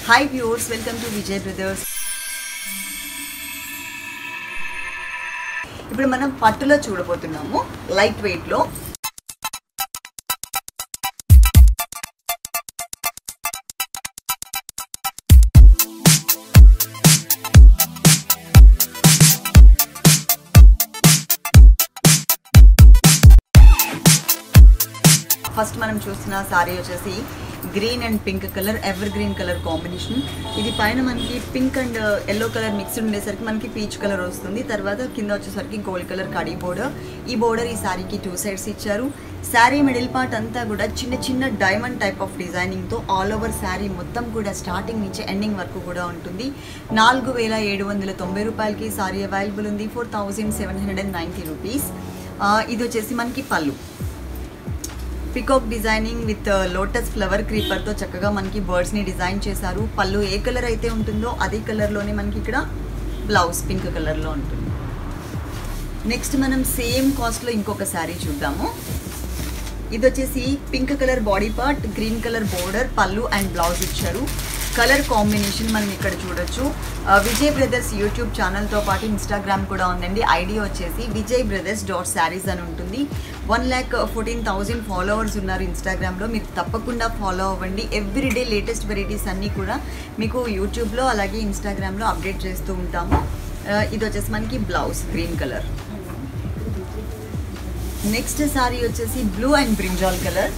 Hi viewers, welcome to Vijay Brothers. ఇప్పుడు మనం పట్టులో చూడబోతున్నాము లైట్ వెయిట్ లో. ఫస్ట్ మనం చూస్తున్న సారీ వచ్చేసి green and pink colour, evergreen colour combination. ఇది పైన మనకి pink and yellow colour mixed ఉండేసరికి మనకి పీచ్ కలర్ వస్తుంది. తర్వాత కింద వచ్చేసరికి గోల్డ్ కలర్ కడీ బోర్డర్. ఈ బోర్డర్ ఈ సారీకి 2 sides ఇచ్చారు. శారీ మిడిల్ పార్ట్ అంతా కూడా చిన్న చిన్న డైమండ్ టైప్ ఆఫ్ డిజైనింగ్తో ఆల్ ఓవర్ శారీ మొత్తం కూడా స్టార్టింగ్ నుంచి ఎండింగ్ వరకు కూడా ఉంటుంది. 4790 రూపాయలకి సారీ అవైలబుల్ ఉంది. 4790 రూపీస్. ఇది వచ్చేసి మనకి పళ్ళు peacock designing with lotus flower క్రీపర్తో చక్కగా మనకి బర్డ్స్ని డిజైన్ చేశారు. పళ్ళు ఏ కలర్ అయితే ఉంటుందో అదే కలర్లోనే మనకి ఇక్కడ బ్లౌజ్ పింక్ కలర్లో ఉంటుంది. నెక్స్ట్ మనం సేమ్ కాస్ట్లో ఇంకొక శారీ చూద్దాము. ఇది వచ్చేసి pink colour body part, green colour border, పళ్ళు అండ్ బ్లౌజ్ ఇచ్చారు. కలర్ కాంబినేషన్ మనం ఇక్కడ చూడొచ్చు. విజయ్ బ్రదర్స్ యూట్యూబ్ ఛానల్తో పాటు ఇన్స్టాగ్రామ్ కూడా ఉందండి. ఐడి వచ్చేసి vijaybrothers.sarees అని ఉంటుంది. 1,14,000 ఫాలోవర్స్ ఉన్నారు ఇన్స్టాగ్రామ్లో. మీరు తప్పకుండా ఫాలో అవ్వండి. ఎవ్రీడే లేటెస్ట్ వెరైటీస్ అన్నీ కూడా మీకు యూట్యూబ్లో అలాగే ఇన్స్టాగ్రామ్లో అప్డేట్ చేస్తూ ఉంటాము. ఇది వచ్చేసి మనకి blouse green colour. Next sari వచ్చేసి blue and brinjal colour.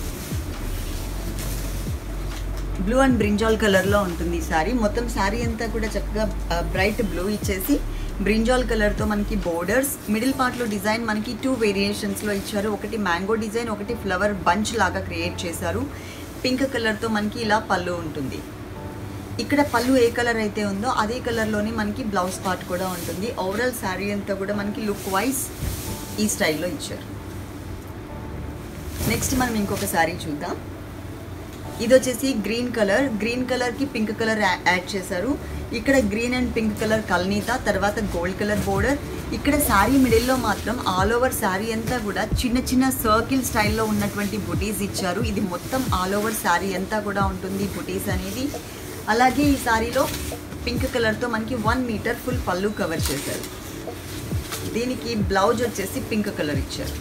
Blue and brinjal కలర్లో ఉంటుంది ఈ శారీ. మొత్తం శారీ అంతా కూడా చక్కగా బ్రైట్ బ్లూ ఇచ్చేసి బ్రింజాల్ కలర్తో మనకి బోర్డర్స్, మిడిల్ పార్ట్లో డిజైన్ మనకి 2 వేరియేషన్స్లో ఇచ్చారు. ఒకటి మ్యాంగో డిజైన్, ఒకటి ఫ్లవర్ బంచ్ లాగా క్రియేట్ చేశారు. పింక్ కలర్తో మనకి ఇలా పళ్ళు ఉంటుంది. ఇక్కడ పళ్ళు ఏ కలర్ అయితే ఉందో అదే కలర్లోనే మనకి బ్లౌజ్ పార్ట్ కూడా ఉంటుంది. ఓవరాల్ శారీ అంతా కూడా మనకి లుక్ వైజ్ ఈ స్టైల్లో ఇచ్చారు. నెక్స్ట్ మనం ఇంకొక శారీ చూద్దాం. ఇది వచ్చేసి గ్రీన్ కలర్, గ్రీన్ కలర్కి పింక్ కలర్ యాడ్ చేశారు. ఇక్కడ గ్రీన్ అండ్ పింక్ కలర్ కల్నీతా, తర్వాత గోల్డ్ కలర్ బోర్డర్. ఇక్కడ శారీ మిడిల్లో మాత్రం ఆల్ ఓవర్ శారీ అంతా కూడా చిన్న చిన్న సర్కిల్ స్టైల్లో ఉన్నటువంటి బుటీస్ ఇచ్చారు. ఇది మొత్తం ఆల్ ఓవర్ శారీ అంతా కూడా ఉంటుంది బుటీస్ అనేది. అలాగే ఈ శారీలో పింక్ కలర్తో మనకి 1 మీటర్ ఫుల్ పళ్ళు కవర్ చేశారు. దీనికి బ్లౌజ్ వచ్చేసి పింక్ కలర్ ఇచ్చారు.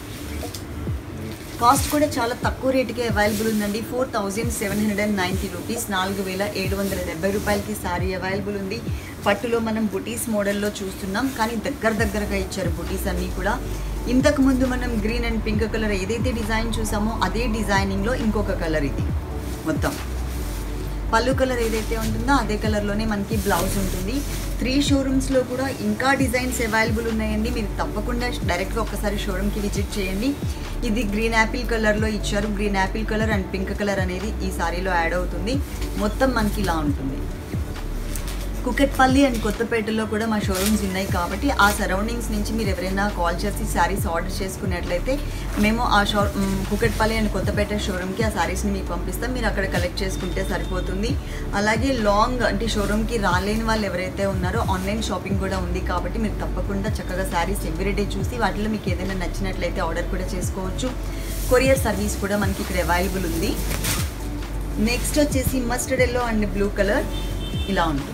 కాస్ట్ కూడా చాలా తక్కువ రేటుకే అవైలబుల్ ఉందండి. 4790 రూపీస్, 4770 రూపాయలకి శారీ అవైలబుల్ ఉంది. పట్టులో మనం బుటీస్ మోడల్లో చూస్తున్నాం, కానీ దగ్గరగా ఇచ్చారు బుటీస్ అన్నీ కూడా. ఇంతకుముందు మనం గ్రీన్ అండ్ పింక్ కలర్ ఏదైతే డిజైన్ చూసామో అదే డిజైనింగ్లో ఇంకొక కలర్ ఇది. మొత్తం పళ్ళు కలర్ ఏదైతే ఉంటుందో అదే కలర్లోనే మనకి బ్లౌజ్ ఉంటుంది. 3 షోరూమ్స్లో కూడా ఇంకా డిజైన్స్ అవైలబుల్ ఉన్నాయండి. మీరు తప్పకుండా డైరెక్ట్గా ఒకసారి షోరూమ్కి విజిట్ చేయండి. ఇది గ్రీన్ యాపిల్ కలర్లో ఇచ్చారు. Green apple colour and pink colour అనేది ఈ సారీలో యాడ్ అవుతుంది. మొత్తం మనకి ఇలా ఉంటుంది. కుకట్పల్లి అండ్ కొత్తపేటలో కూడా మా షోరూమ్స్ ఉన్నాయి కాబట్టి ఆ సరౌండింగ్స్ నుంచి మీరు ఎవరైనా కాల్ చేసి శారీస్ ఆర్డర్ చేసుకున్నట్లయితే మేము ఆ కుకట్పల్లి అండ్ కొత్తపేట షోరూమ్కి ఆ శారీస్ని మీకు పంపిస్తాం. మీరు అక్కడ కలెక్ట్ చేసుకుంటే సరిపోతుంది. అలాగే లాంగ్ అంటే షోరూమ్కి రాలేని వాళ్ళు ఎవరైతే ఉన్నారో ఆన్లైన్ షాపింగ్ కూడా ఉంది కాబట్టి మీరు తప్పకుండా చక్కగా శారీస్ ఎవ్రీడే చూసి వాటిలో మీకు ఏదైనా నచ్చినట్లయితే ఆర్డర్ కూడా చేసుకోవచ్చు. కొరియర్ సర్వీస్ కూడా మనకి ఇక్కడ అవైలబుల్ ఉంది. నెక్స్ట్ వచ్చేసి mustard yellow and blue colour ఇలా ఉంటుంది.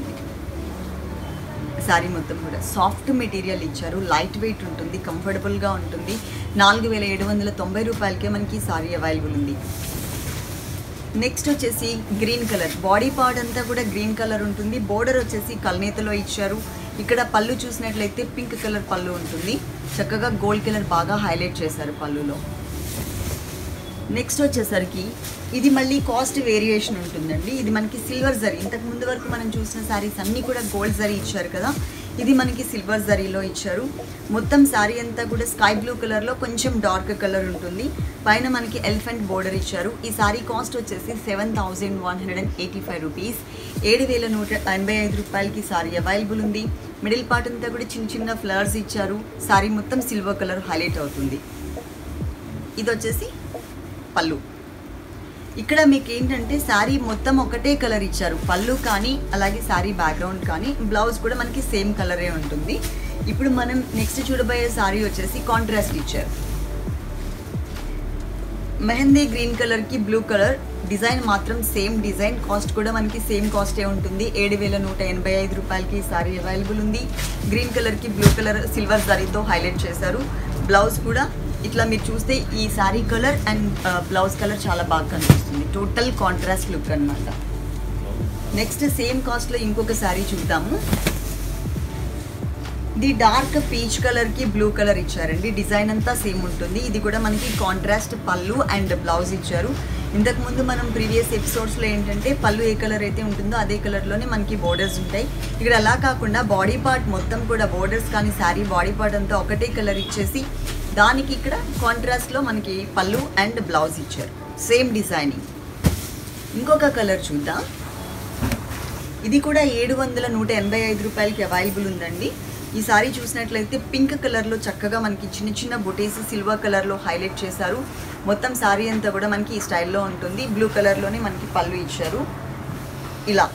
శారీ మొత్తం కూడా సాఫ్ట్ మెటీరియల్ ఇచ్చారు. లైట్ వెయిట్ ఉంటుంది, కంఫర్టబుల్గా ఉంటుంది. 4790 రూపాయలకే మనకి శారీ అవైలబుల్ ఉంది. నెక్స్ట్ వచ్చేసి గ్రీన్ కలర్, బాడీ పార్ట్ అంతా కూడా గ్రీన్ కలర్ ఉంటుంది. బోర్డర్ వచ్చేసి కల్నేతలో ఇచ్చారు. ఇక్కడ పళ్ళు చూసినట్లయితే పింక్ కలర్ పళ్ళు ఉంటుంది. చక్కగా గోల్డ్ కలర్ బాగా హైలైట్ చేశారు పళ్ళులో. నెక్స్ట్ వచ్చేసరికి ఇది మళ్ళీ కాస్ట్ వేరియేషన్ ఉంటుందండి. ఇది మనకి సిల్వర్ జరీ, ఇంతకు ముందు వరకు మనం చూసిన శారీస్ అన్నీ కూడా గోల్డ్ జరీ ఇచ్చారు కదా, ఇది మనకి సిల్వర్ జరీలో ఇచ్చారు. మొత్తం శారీ అంతా కూడా స్కై బ్లూ కలర్లో కొంచెం డార్క్ కలర్ ఉంటుంది. పైన మనకి ఎలిఫెంట్ బోర్డర్ ఇచ్చారు. ఈ శారీ కాస్ట్ వచ్చేసి 7185 రూపీస్, 7185 రూపాయలకి శారీ అవైలబుల్ ఉంది. మిడిల్ పార్ట్ అంతా కూడా చిన్న చిన్న ఫ్లవర్స్ ఇచ్చారు. శారీ మొత్తం సిల్వర్ కలర్ హైలైట్ అవుతుంది. ఇది వచ్చేసి పళ్ళు. ఇక్కడ మీకు ఏంటంటే శారీ మొత్తం ఒకటే కలర్ ఇచ్చారు. పళ్ళు కానీ అలాగే శారీ బ్యాక్గ్రౌండ్ కానీ బ్లౌజ్ కూడా మనకి సేమ్ కలరే ఉంటుంది. ఇప్పుడు మనం నెక్స్ట్ చూడబోయే శారీ వచ్చేసి కాంట్రాస్ట్ ఇచ్చారు. మెహందీ గ్రీన్ కలర్కి బ్లూ కలర్ డిజైన్ మాత్రం సేమ్ డిజైన్, కాస్ట్ కూడా మనకి సేమ్ కాస్టే ఉంటుంది. 7,185 రూపాయలకి సారీ అవైలబుల్ ఉంది. గ్రీన్ కలర్కి బ్లూ కలర్ సిల్వర్ జరీతో హైలైట్ చేశారు. బ్లౌజ్ కూడా ఇట్లా మీరు చూస్తే ఈ sari colour and blouse colour చాలా బాగా కనిపిస్తుంది. టోటల్ కాంట్రాస్ట్ లుక్ అనమాట. నెక్స్ట్ సేమ్ కాస్ట్లో ఇంకొక శారీ చూద్దాము. ఇది డార్క్ పీచ్ కలర్కి బ్లూ కలర్ ఇచ్చారండి. డిజైన్ అంతా సేమ్ ఉంటుంది. ఇది కూడా మనకి కాంట్రాస్ట్ పళ్ళు అండ్ బ్లౌజ్ ఇచ్చారు. ఇంతకుముందు మనం ప్రీవియస్ ఎపిసోడ్స్లో ఏంటంటే పళ్ళు ఏ కలర్ అయితే ఉంటుందో అదే కలర్లోనే మనకి బోర్డర్స్ ఉంటాయి. ఇక్కడ అలా కాకుండా బాడీ పార్ట్ మొత్తం కూడా బోర్డర్స్ కానీ శారీ బాడీ పార్ట్ అంతా ఒకటే కలర్ ఇచ్చేసి దానికి ఇక్కడ కాంట్రాస్ట్లో మనకి పళ్ళు అండ్ బ్లౌజ్ ఇచ్చారు. Same designing. ఇంకొక కలర్ చూద్దాం. ఇది కూడా 7,185 రూపాయలకి అవైలబుల్ ఉందండి. ఈ సారీ చూసినట్లయితే పింక్ కలర్లో చక్కగా మనకి చిన్న చిన్న బుటీస్ సిల్వర్ కలర్లో హైలైట్ చేశారు. మొత్తం సారీ అంతా కూడా మనకి ఈ స్టైల్లో ఉంటుంది. బ్లూ కలర్లోనే మనకి పళ్ళు ఇచ్చారు. ఇలా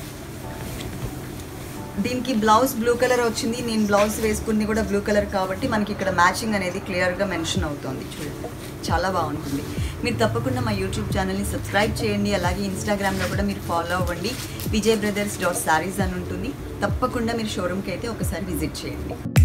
దీనికి బ్లౌజ్ బ్లూ కలర్ వచ్చింది. నేను బ్లౌజ్ వేసుకుంది కూడా బ్లూ కలర్ కాబట్టి మనకి ఇక్కడ మ్యాచింగ్ అనేది క్లియర్గా మెన్షన్ అవుతుంది. చూడండి, చాలా బాగుంటుంది. మీరు తప్పకుండా మా యూట్యూబ్ ఛానల్ని సబ్స్క్రైబ్ చేయండి. అలాగే ఇన్స్టాగ్రామ్లో కూడా మీరు ఫాలో అవ్వండి. విజయ్ బ్రదర్స్.sarees అని ఉంటుంది. తప్పకుండా మీరు షోరూమ్కి అయితే ఒకసారి విజిట్ చేయండి.